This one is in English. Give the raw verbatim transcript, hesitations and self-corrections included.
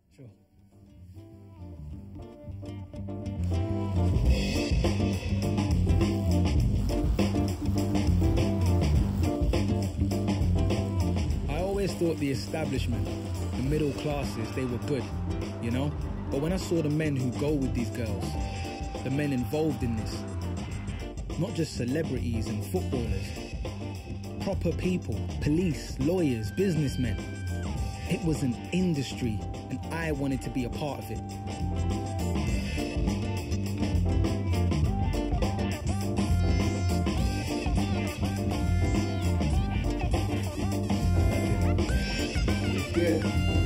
Sure. I always thought the establishment, the middle classes, they were good, you know? But when I saw the men who go with these girls, the men involved in this, not just celebrities and footballers, proper people, police, lawyers, businessmen. It was an industry, and I wanted to be a part of it. Good.